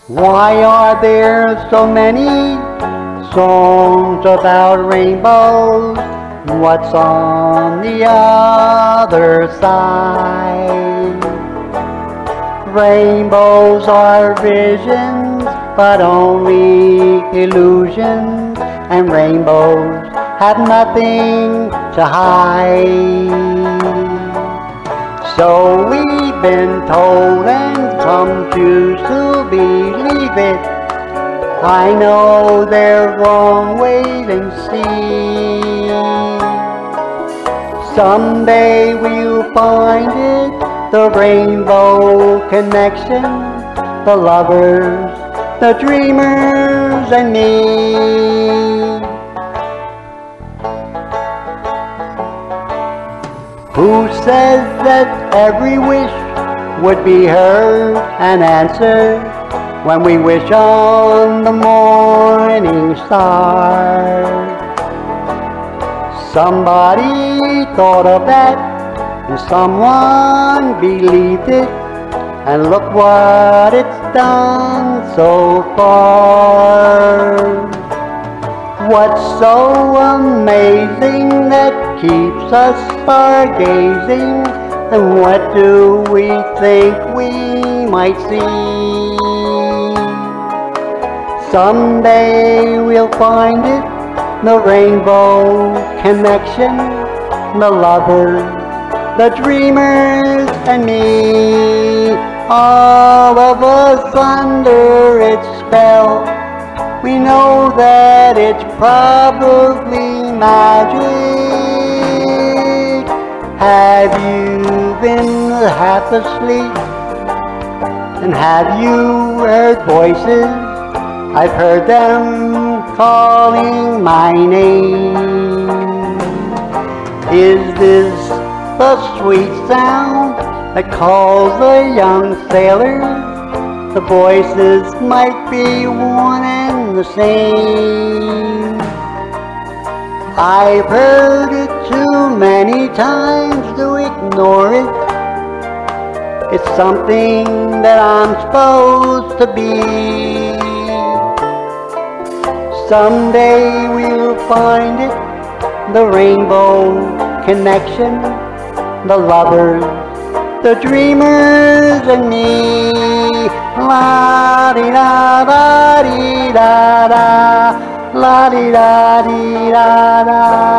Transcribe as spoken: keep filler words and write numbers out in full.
Why are there so many songs about rainbows? What's on the other side? Rainbows are visions, but only illusions, and rainbows have nothing to hide. So we've been told, and some choose to believe it. I know they're wrong, wait and see. Someday we'll find it, the rainbow connection, the lovers, the dreamers, and me. Who says that every wish would be heard and answered when we wish on the morning star? Somebody thought of that, and someone believed it, and look what it's done so far. What's so amazing that keeps us stargazing, and what do we think we might see? Someday we'll find it, the rainbow connection, the lovers, the dreamers, and me. All of us under its spell, we know that it's probably magic. Have you been half asleep? And have you heard voices? I've heard them calling my name. Is this the sweet sound that calls the young sailor? The voices might be one and the same. I've heard it too many times to ignore it. It's something that I'm supposed to be. Someday we'll find it, the rainbow connection, the lovers, the dreamers, and me. La di da da di da da, la di da di da da.